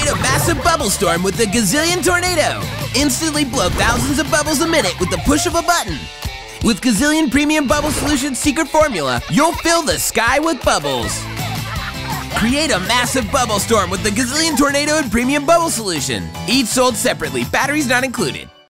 Create a massive bubble storm with the Gazillion Tornado. Instantly blow thousands of bubbles a minute with the push of a button. With Gazillion Premium Bubble Solution's secret formula, you'll fill the sky with bubbles. Create a massive bubble storm with the Gazillion Tornado and Premium Bubble Solution. Each sold separately, batteries not included.